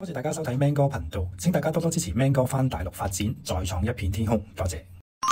多謝大家收睇 Man 哥頻道，請大家多多支持 Man 哥返大陸發展，再創一片天空。多謝。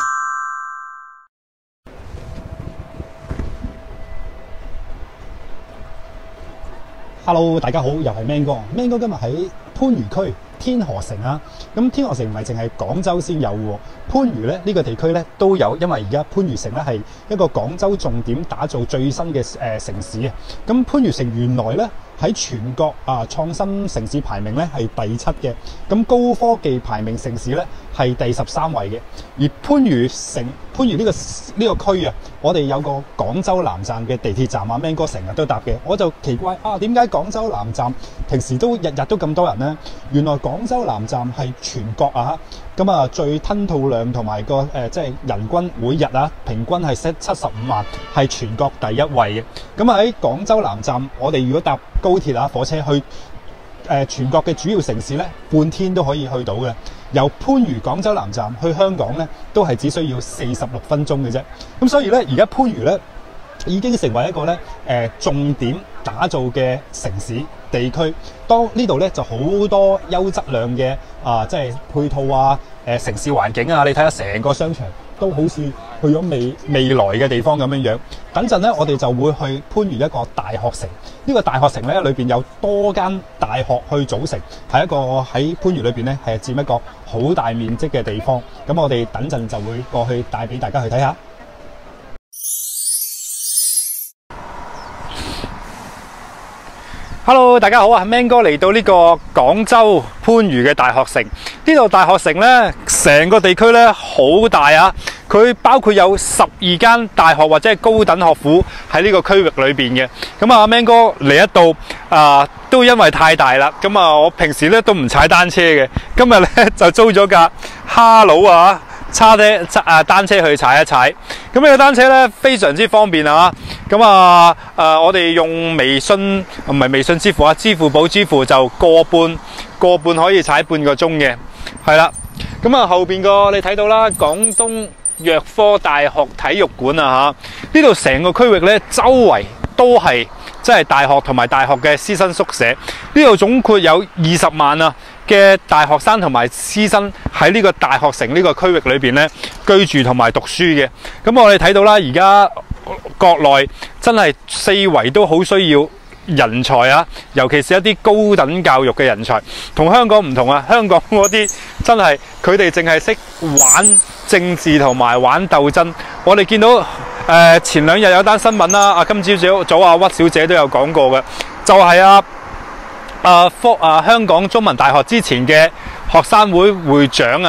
Hello， 大家好，又係 Man 哥。Man 哥今日喺番禺區天河城啊。咁天河城唔係淨係廣州先有喎，番禺咧呢個地區咧都有，因為而家番禺城咧係一個廣州重點打造最新嘅城市啊。咁番禺城原來咧喺全國創新城市排名咧係第7嘅，咁高科技排名城市咧係第13位嘅。而番禺呢個區啊，我哋有個廣州南站嘅地鐵站啊 ，Man 哥成日都搭嘅，我就奇怪點解廣州南站平時都日日都咁多人呢？原來廣州南站係全國最吞吐量同埋個即係人均每日平均係75萬，係全國第1位嘅。咁喺廣州南站，我哋如果搭高鐵火車去全國嘅主要城市咧，半天都可以去到嘅。由番禺廣州南站去香港咧，都係只需要46分鐘嘅啫。咁所以咧，而家番禺咧已經成為一個咧重點打造嘅城市地區。當呢度咧就好多優質量嘅即係配套城市環境你睇下成個商場都好似去咗未來嘅地方咁樣樣。等陣咧，我哋就會去番禺一個大學城。呢個大學城咧，裏邊有多間大學去組成，係一個喺番禺裏邊咧係佔一個好大面積嘅地方。咁我哋等陣就會過去帶俾大家去睇下。Hello， 大家好，Man 哥嚟到呢個廣州番禺嘅大學城。呢度大學城呢，成個地區呢好大啊！佢包括有12間大學或者係高等學府喺呢個區域裏邊嘅。咁Man 哥嚟一度都因為太大啦。咁我平時呢都唔踩單車嘅，今日呢就租咗架哈佬單車去踩一踩。咁呢個單車咧非常之方便咁我哋用微信唔係微信支付支付寶支付就個半可以踩半個鐘嘅，係啦。咁後邊個你睇到啦，廣東藥科大學體育館呢度成個區域咧周圍都係即係大學同埋大學嘅師生宿舍。呢度總括有20萬嘅大學生同埋師生喺呢個大學城呢個區域裏邊咧居住同埋讀書嘅。咁我哋睇到啦，而家國內真係四圍都好需要人才尤其是一啲高等教育嘅人才。同香港唔同香港嗰啲真係佢哋淨係識玩政治同埋玩鬥爭。我哋見到前2日有單新聞啦，今朝早屈小姐都有講過嘅，就係香港中文大學之前嘅學生會會長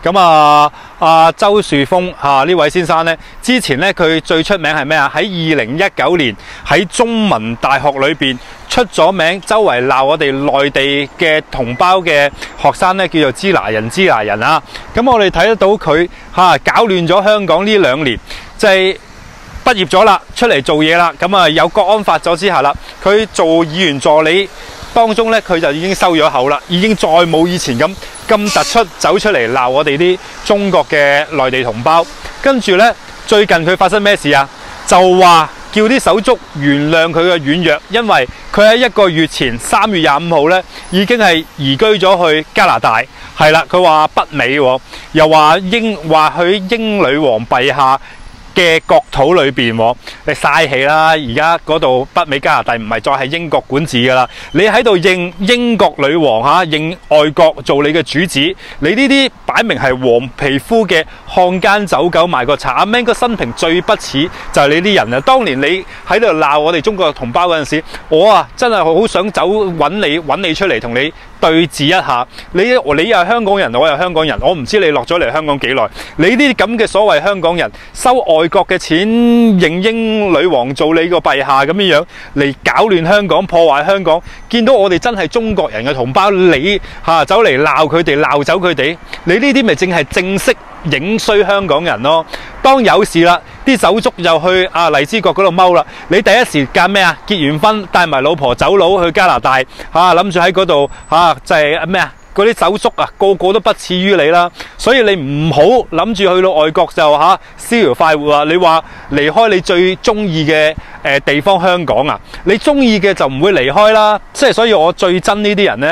周樹峰呢位先生呢，之前呢，佢最出名係咩喺2019年喺中文大學裏邊出咗名，周圍鬧我哋內地嘅同胞嘅學生呢，叫做支那人咁我哋睇得到佢搞亂咗香港呢2年，即係畢業咗啦，出嚟做嘢啦。有國安法咗之下啦，佢做議員助理當中咧，佢就已經收咗口啦，已經再冇以前咁突出走出嚟鬧我哋啲中國嘅內地同胞。跟住咧，最近佢發生咩事就話叫啲手足原諒佢嘅軟弱，因為佢喺1個月前3月25號咧已經係移居咗去加拿大，係啦，佢話北美又話去英女王陛下嘅國土裏邊，你嘥氣啦！而家嗰度北美加拿大唔係再係英國管治噶啦，你喺度認英國女王認外國做你嘅主子，你呢啲擺明係黃皮膚嘅漢奸走狗賣個賊。Man 哥生平最不齒就係你啲人當年你喺度鬧我哋中國同胞嗰陣時，我真係好想走揾你出嚟同你對峙一下。你又係香港人，我又香港人，我唔知你落咗嚟香港幾耐。你呢啲咁嘅所謂香港人收外國嘅錢，認英女王做你個陛下咁樣嚟搞亂香港，破壞香港。見到我哋真係中國人嘅同胞，你走嚟鬧佢哋，鬧走佢哋，你呢啲咪正係正式影衰香港人咯。當有事啦，啲手足又去荔枝角嗰度踎啦，你第一時間咩結完婚帶埋老婆走佬去加拿大諗住喺嗰度就係咩嗰啲手足個個都不似於你啦。所以你唔好諗住去到外國就逍遙快活你話離開你最中意嘅地方香港你中意嘅就唔會離開啦。即係所以我最憎呢啲人呢，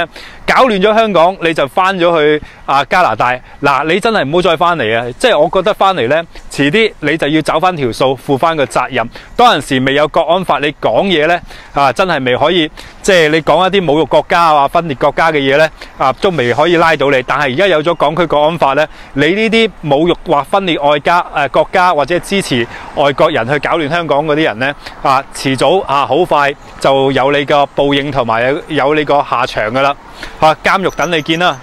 搞亂咗香港，你就翻咗去加拿大。嗱，你真係唔好再翻嚟啊！即係我覺得翻嚟呢，遲啲你就要找翻條數，負翻個責任。當陣時未有國安法，你講嘢呢，真係未可以，即係你講一啲侮辱國家啊、分裂國家嘅嘢呢，都未可以拉到你。但係而家有咗港區國安法呢，你呢啲侮辱或分裂國家或者支持外國人去搞亂香港嗰啲人呢，遲早好快就有你個報應同埋有你個下場噶啦。監獄等你見啦。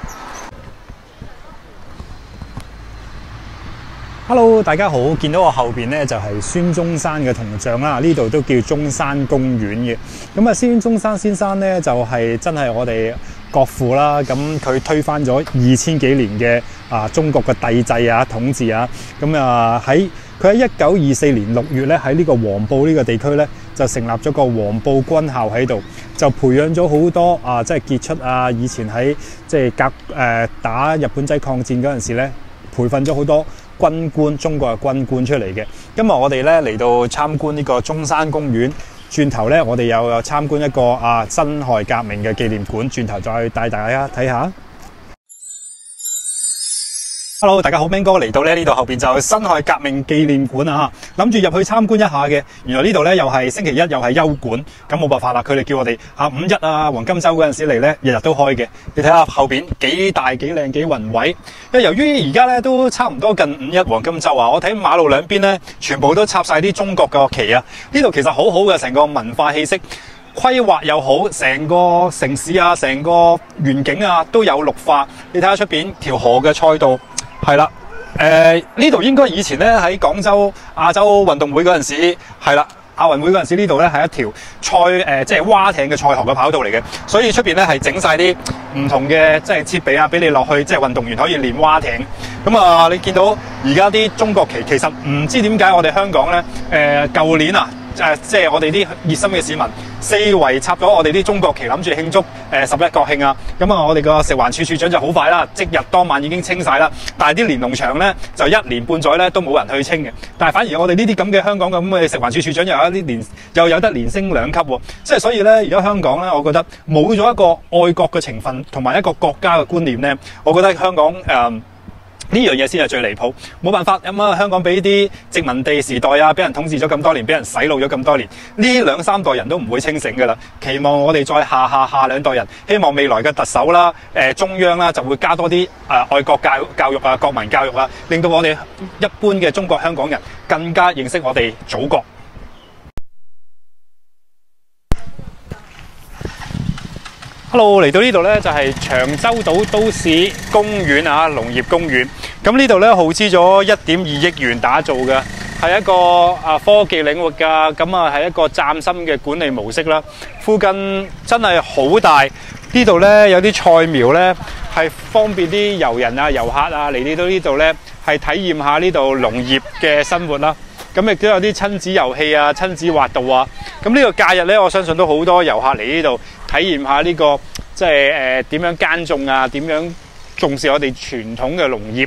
Hello， 大家好，見到我後邊咧就係孫中山嘅銅像啦，呢度都叫中山公園嘅。咁啊，孫中山先生咧就係真係我哋國父啦。咁佢推翻咗2000幾年嘅中國嘅帝制統治啊。咁啊佢喺1924年6月咧喺呢個黃埔呢個地區咧就成立咗個黃埔軍校喺度，就培養咗好多即係傑出以前喺即係打日本仔抗戰嗰陣時咧培訓咗好多軍官，中國嘅軍官出嚟嘅。今日我哋咧嚟到參觀呢個中山公園，轉頭咧我哋又有參觀一個辛亥革命嘅紀念館，轉頭再帶大家睇下。Hello， 大家好，明哥嚟到咧呢度後邊就辛亥革命紀念館啊，諗住入去參觀一下嘅。原來呢度咧又係星期一又係休館，咁冇辦法啦，佢哋叫我哋五一黃金周嗰陣時嚟咧，日日都開嘅。你睇下後邊幾大幾靚幾宏偉。因為由於而家咧都差唔多近五一黃金周我睇馬路兩邊咧全部都插晒啲中國嘅旗啊。呢度其實好好嘅，成個文化氣息。規劃又好，成個城市成個園景都有綠化。你睇下出邊條河嘅賽道。係啦，呢度應該以前咧喺廣州亞洲運動會嗰陣時，係啦，亞運會嗰陣時呢度咧係一條即係划艇嘅賽河嘅跑道嚟嘅，所以出邊咧係整晒啲唔同嘅即係設備俾你落去，即係運動員可以練划艇。咁你見到而家啲中國旗，其實唔知點解我哋香港咧，舊年即係我哋啲熱心嘅市民，四圍插咗我哋啲中國旗，諗住慶祝11國慶啊！咁我哋個食環署署長就好快啦，即日當晚已經清晒啦。但係啲連儂牆咧就1年半載咧都冇人去清嘅。但係反而我哋呢啲咁嘅香港咁嘅食環署署長又有得連升2級喎。即係所以咧，而家香港咧，我覺得冇咗一個愛國嘅情分同埋一個國家嘅觀念咧，我覺得香港呢樣嘢先係最離譜，冇辦法香港俾啲殖民地時代俾人統治咗咁多年，俾人洗腦咗咁多年，呢2、3代人都唔會清醒噶啦。期望我哋再下2代人，希望未來嘅特首啦、中央啦就會加多啲愛國教育國民教育令到我哋一般嘅中國香港人更加認識我哋祖國。Hello， 嚟到呢度咧就係長洲島都市公園農業公園。咁呢度咧耗資咗1.2億元打造嘅，係一個科技領域㗎。咁係一個嶄新嘅管理模式啦。附近真係好大，呢度咧有啲菜苗咧係方便啲遊人遊客嚟到呢度咧係體驗下呢度農業嘅生活啦。咁亦都有啲親子遊戲親子滑道咁呢個假日咧，我相信都好多遊客嚟呢度體驗下呢個即係點樣耕種點樣重視我哋傳統嘅農業。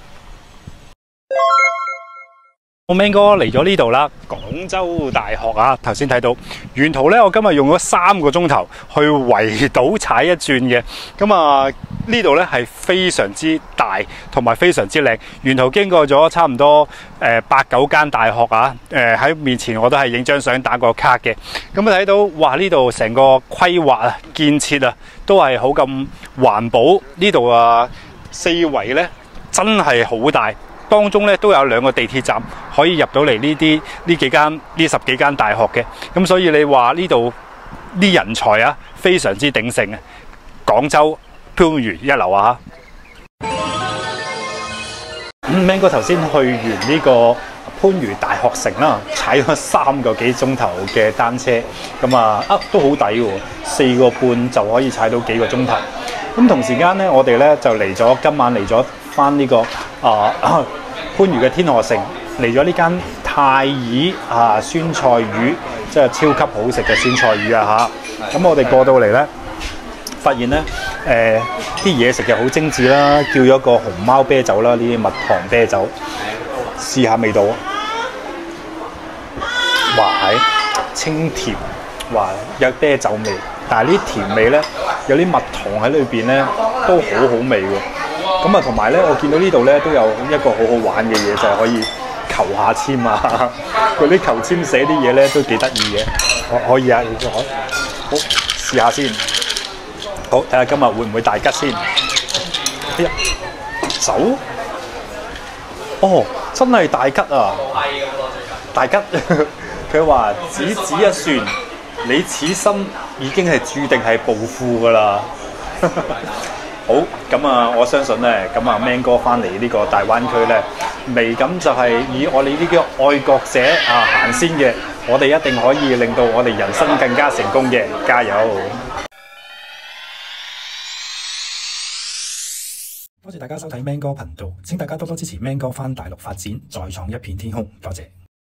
我明哥嚟咗呢度啦，廣州大學頭先睇到沿途咧，我今日用咗3個鐘頭去圍島踩一轉嘅。咁呢度咧係非常之大，同埋非常之靚。沿途經過咗差唔多8、9間大學喺面前我都係影張相打個卡嘅。咁睇到哇，呢度成個規劃建設都係好咁環保。呢度四圍咧真係好大。當中咧都有2個地鐵站可以入到嚟呢10幾間大學嘅，咁所以你話呢度啲人才非常之鼎盛廣州番禺一流明哥頭先去完呢個番禺大學城啦，踩咗3個幾鐘頭嘅單車，咁都好抵喎，4個半就可以踩到幾個鐘頭。咁同時間咧，我哋咧就今晚嚟咗翻呢個番禺嘅天河城，嚟咗呢間太爾酸菜魚，即係超級好食嘅酸菜魚咁我哋過到嚟咧，發現咧啲嘢食又好精緻啦，叫咗個熊貓啤酒啦，呢啲蜜糖啤酒，試下味道。哇，清甜，哇有啤酒味， 但係呢甜味咧，有啲蜜糖喺裏邊咧，都好好味喎。咁啊，同埋咧，我見到呢度咧都有一個好好玩嘅嘢，就係可以求下籤啊！佢啲求籤寫啲嘢咧都幾得意嘅，可以啊，你好試下先。好，睇下今日會唔會大吉先。哎呀，走！哦，真係大吉啊！大吉！佢話只此一算，你此生已經係注定係暴富噶啦。好，咁啊，我相信咧，咁啊 Man 哥翻嚟呢個大灣區咧，未咁就係以我哋呢個愛國者啊行先嘅，我哋一定可以令到我哋人生更加成功嘅，加油！ 多謝大家收睇 Man 哥頻道，請大家多多支持 Man 哥翻大陸發展，再創一片天空。多謝。